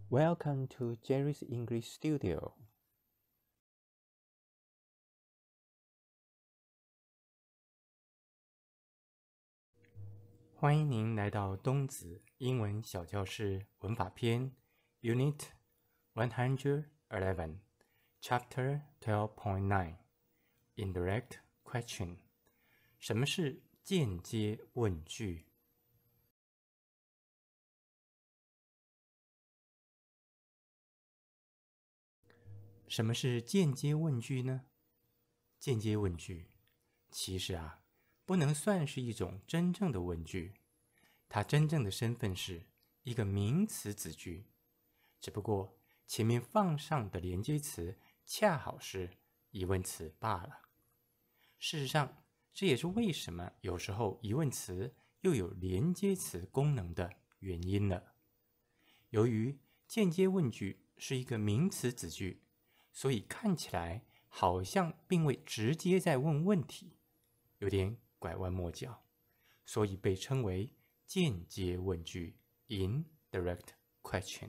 Welcome to Jerry's English Studio. 欢迎您来到东子英文小教室文法篇 Unit 111 Chapter 12.9 Indirect Question 什么是间接问句？什么是间接问句呢？间接问句其实不能算是一种真正的问句，它真正的身份是一个名词子句，只不过前面放上的连接词恰好是疑问词罢了。事实上，这也是为什么有时候疑问词又有连接词功能的原因了。由于间接问句是一个名词子句，所以看起来好像并未直接在问问题，有点拐弯抹角，所以被称为间接问句 （indirect question）。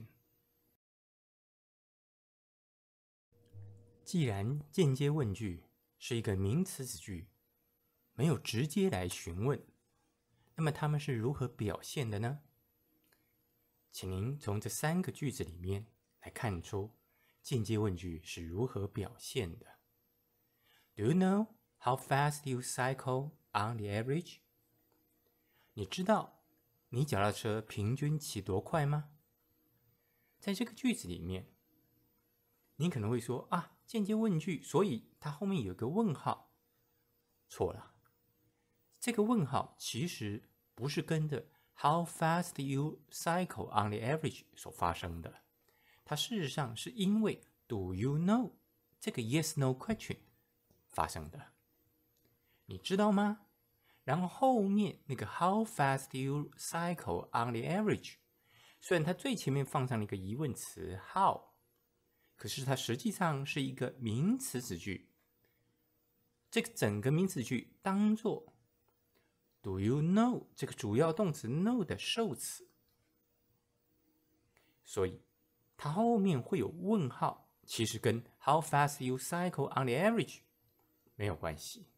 既然间接问句是一个名词子句，没有直接来询问，那么它们是如何表现的呢？请您从这3个句子里面来看出间接问句是如何表现的。Do you know how fast you cycle on the average? 你知道你脚踏车平均骑多快吗？在这个句子里面，你可能会说间接问句，所以它后面有个问号。错了，这个问号其实不是跟着 how fast you cycle on the average 所发生的，它事实上是因为 do you know 这个 yes no question 发生的。你知道吗？然后后面那个 how fast you cycle on the average， 虽然它最前面放上了一个疑问词 how， 可是它实际上是一个名词子句。这个整个名词句当作 do you know 这个主要动词 know 的受词，所以它后面会有问号，其实跟 how fast you cycle on the average 没有关系。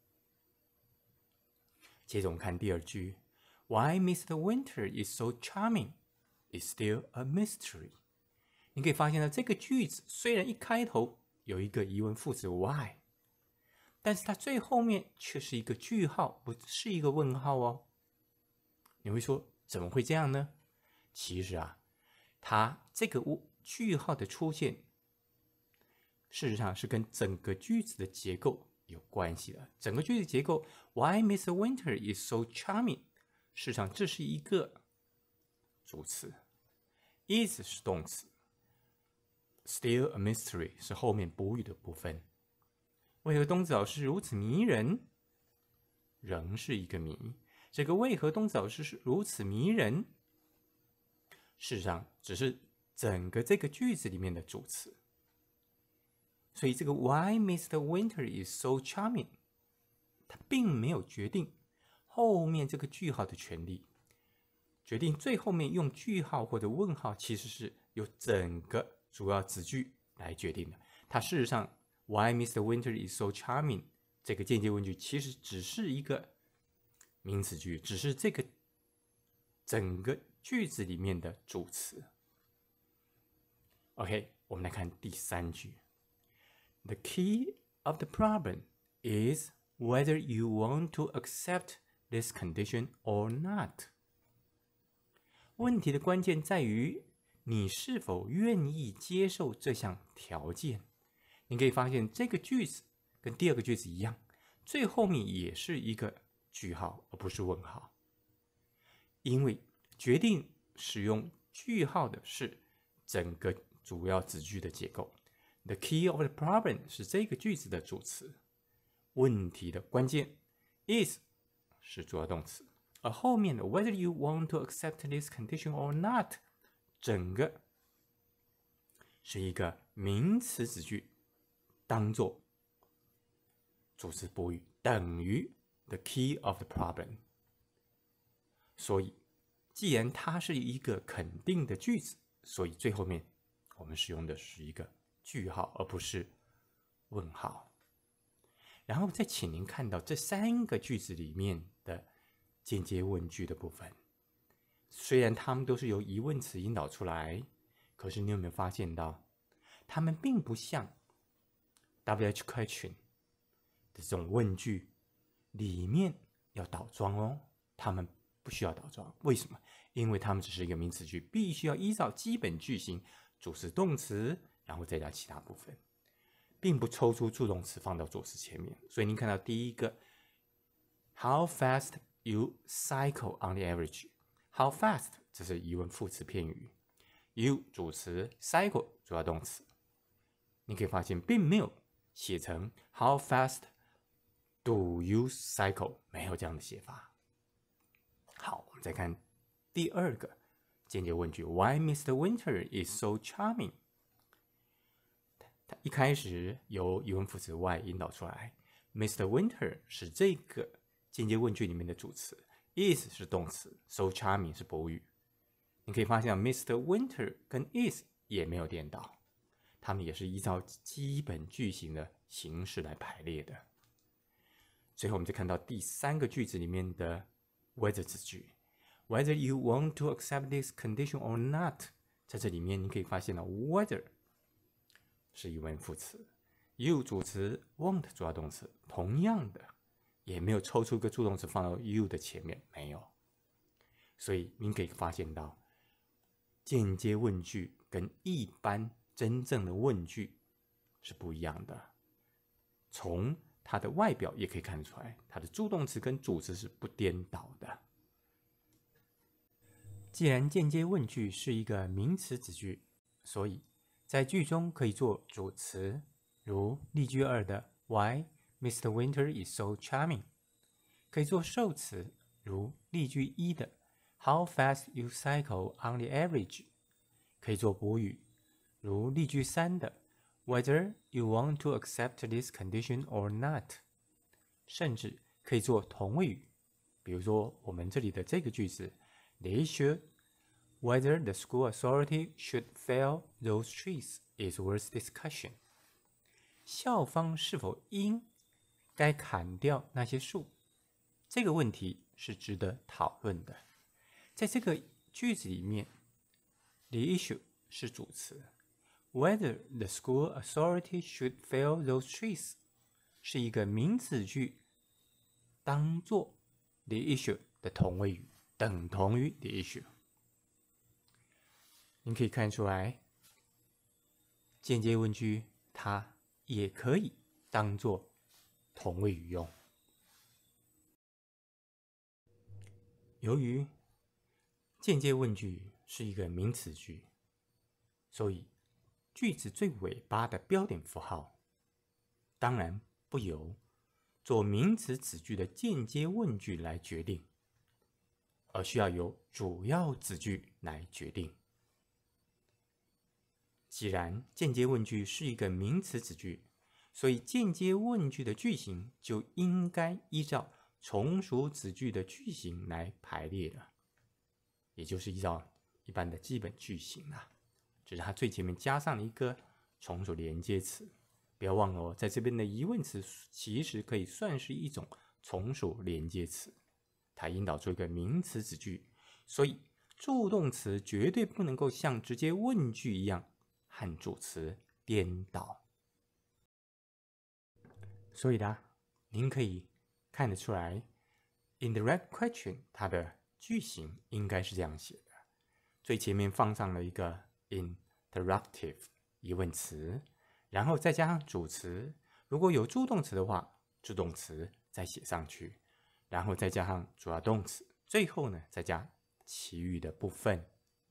接着我们看第2句 Why Mr. Winter is so charming is still a mystery。 你可以发现呢，这个句子虽然一开头有一个疑问副词 why， 但是它最后面却是一个句号，不是一个问号哦。你会说怎么会这样呢？其实它这个句号的出现事实上是跟整个句子的结构有关系的。整个句子结构 Why Mr. Winter is so charming， 事实上这是一个主词， is 是动词， still a mystery 是后面补语的部分。为何东子老师如此迷人？仍是一个谜。这个为何东子老师是如此迷人，事实上只是整个这个句子里面的主词。所以这个 Why Mr. Winter is so charming， 它并没有决定后面这个句号的权利，决定最后面用句号或者问号其实是由整个主要子句来决定的。它事实上 Why Mr. Winter is so charming 这个间接问句其实只是一个名词句，只是这个整个句子里面的主词。OK， 我们来看第3句。The key of the problem is whether you want to accept this condition or not。 问题的关键在于你是否愿意接受这项条件。你可以发现这个句子跟第2个句子一样，最后面也是一个句号而不是问号，因为决定使用句号的是整个主要子句的结构。The key of the problem 是这个句子的主词，问题的关键 is 是主要动词，而后面的 whether you want to accept this condition or not 整个是一个名词子句，当作主词补语，等于 the key of the problem。 所以既然它是一个肯定的句子，所以最后面我们使用的是一个句号，而不是问号。然后再请您看到这3个句子里面的间接问句的部分，虽然它们都是由疑问词引导出来，可是你有没有发现到，它们并不像 WH question 的这种问句里面要倒装哦，它们不需要倒装。为什么？因为它们只是一个名词句，必须要依照基本句型主词、动词，然后再加其他部分，并不抽出助动词放到主词前面。所以您看到第一个 How fast you cycle on the average? How fast 这是疑问副词片语， you 主词， cycle 主要动词。你可以发现并没有写成 How fast do you cycle？ 没有这样的写法。好，我们再看第2个间接问句 Why Mr. Winter is so charming？ 它一开始由疑问副词 why 引导出来， Mr. Winter 是这个间接问句里面的主词， is 是动词， so charming 是补语。你可以发现 Mr. Winter 跟 is 也没有颠倒，它们也是依照基本句型的形式来排列的。最后我们再看到第3个句子里面的 whether 子句 Whether you want to accept this condition or not， 在这里面你可以发现了 whether 是疑问副词， you 主词， want 主要动词，同样的也没有抽出一个助动词放到 you 的前面，没有。所以您可以发现到间接问句跟一般真正的问句是不一样的，从它的外表也可以看出来，它的助动词跟主词是不颠倒的。既然间接问句是一个名词子句，所以在句中可以做主词，如例句2的 Why Mr. Winter is so charming， 可以做受词，如例句1的 How fast you cycle on the average， 可以做补语，如例句3的 Whether you want to accept this condition or not， 甚至可以做同位语，比如说我们这里的这个句子 They should Whether the school authority should fell those trees is worth discussion。 校方是否应该砍掉那些树，这个问题是值得讨论的。在这个句子里面 the issue 是主词， Whether the school authority should fell those trees 是一个名词句，当作 the issue 的同位语，等同于 the issue。你可以看出来，间接问句它也可以当作同位语用。由于间接问句是一个名词句，所以句子最尾巴的标点符号当然不由做名词子句的间接问句来决定，而需要由主要子句来决定。既然间接问句是一个名词子句，所以间接问句的句型就应该依照从属子句的句型来排列的，也就是依照一般的基本句型啊，只是它最前面加上了一个从属连接词。不要忘了哦，在这边的疑问词其实可以算是一种从属连接词，它引导出一个名词子句，所以助动词绝对不能够像直接问句一样和主词颠倒。所以呢，您可以看得出来 indirect question 它的句型应该是这样写的，最前面放上了一个 interrogative 疑问词，然后再加上主词，如果有助动词的话，助动词再写上去，然后再加上主要动词，最后呢再加其余的部分。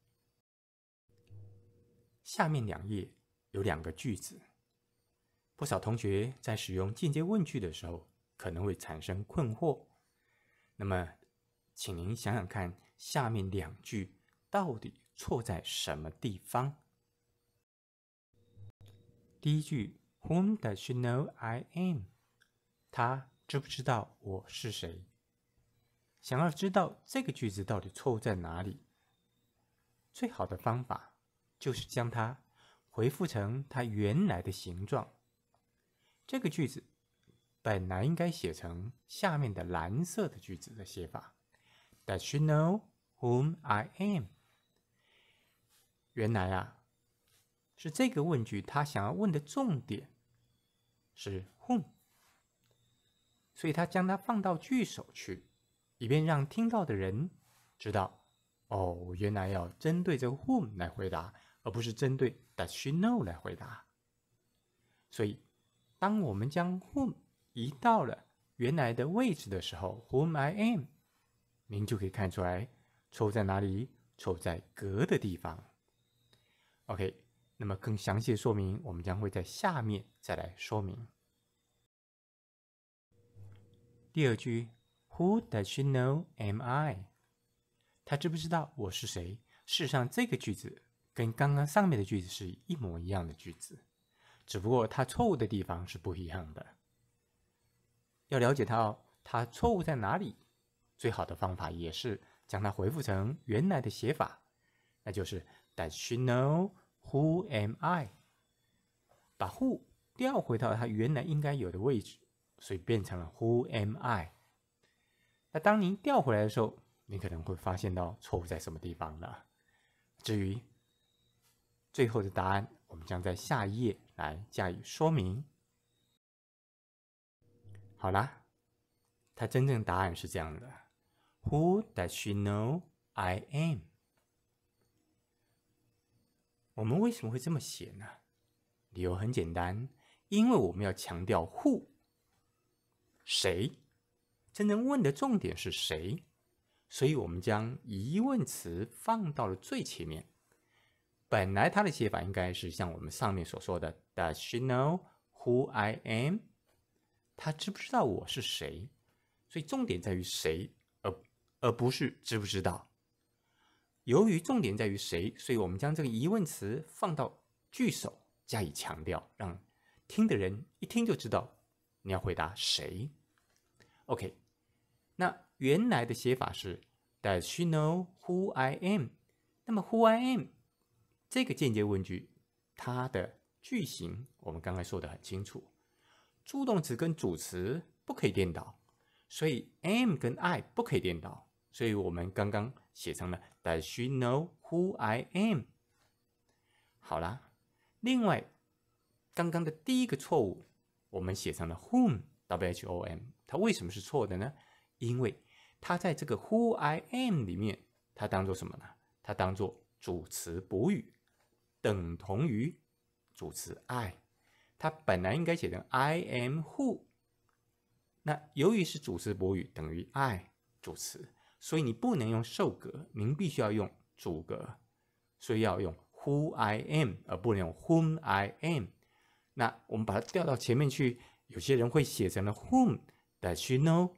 下面2页有2个句子，不少同学在使用间接问句的时候可能会产生困惑。那么请您想想看，下面2句到底错在什么地方？第一句 Whom does she know I am？ 她知不知道我是谁？想要知道这个句子到底错在哪里，最好的方法就是将它回复成它原来的形状。这个句子本来应该写成下面的蓝色的句子的写法 ：Does she know whom I am？ 原来啊，是这个问句他想要问的重点是 whom， 所以他将它放到句首去，以便让听到的人知道，哦，原来要针对这个 whom 来回答，而不是针对 Does she know 来回答。所以，当我们将 whom 移到了原来的位置的时候 ，whom I am， 您就可以看出来错在哪里，错在格的地方。OK， 那么更详细的说明，我们将会在下面再来说明。第二句 ，Who does she know am I？ 他知不知道我是谁？事实上，这个句子跟刚刚上面的句子是一模一样的句子，只不过它错误的地方是不一样的。要了解它错误在哪里，最好的方法也是将它回复成原来的写法，那就是 Does she know who am I？ 把 who 调回到它原来应该有的位置，所以变成了 Who am I？ 那当您调回来的时候，你可能会发现到错误在什么地方了。至于最后的答案，我们将在下一页来加以说明。好啦，它真正答案是这样的 ：Who does she know I am？ 我们为什么会这么写呢？理由很简单，因为我们要强调 who， 谁，真正问的重点是谁，所以我们将疑问词放到了最前面。本来它的写法应该是像我们上面所说的 Does she know who I am？ 她知不知道我是谁？所以重点在于谁，而不是知不知道。由于重点在于谁，所以我们将这个疑问词放到句首加以强调，让听的人一听就知道你要回答谁。OK， 那原来的写法是 Does she know who I am？ 那么 who I am 这个间接问句，它的句型我们刚才说的很清楚，助动词跟主词不可以颠倒，所以 am 跟 I 不可以颠倒，所以我们刚刚写成了 Does she know who I am？ 好啦，另外刚刚的第一个错误，我们写成了 whom W-H-O-M， 它为什么是错的呢？因为它在这个 who I am 里面，它当做什么呢？它当做主词补语，等同于主词 I， 它本来应该写成 I am who， 那由于是主词补语等于 I 主词，所以你不能用受格，您必须要用主格，所以要用 who I am， 而不能用 whom I am。 那我们把它调到前面去，有些人会写成了 whom does she know，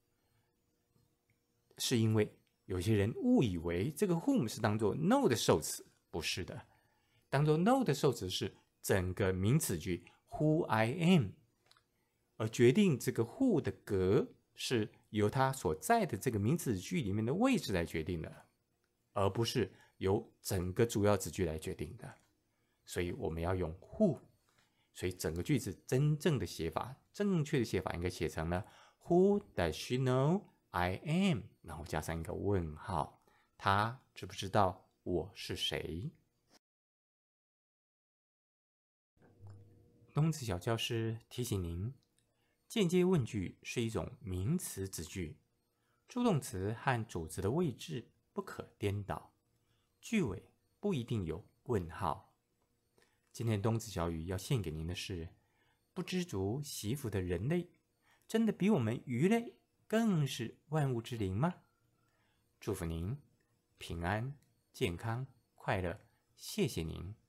是因为有些人误以为这个 whom 是当做 know 的受词，不是的，当做 know 的受词是整个名词句 who I am， 而决定这个 who 的格是由它所在的这个名词句里面的位置来决定的，而不是由整个主要子句来决定的。所以我们要用 who， 所以整个句子真正的写法，正确的写法应该写成了 Who does she know I am？ 然后加上一个问号，她知不知道我是谁？东子小教师提醒您，间接问句是一种名词子句，助动词和主词的位置不可颠倒，句尾不一定有问号。今天东子小语要献给您的是：不知足惜福的人类，真的比我们鱼类更是万物之灵吗？祝福您平安、健康、快乐，谢谢您。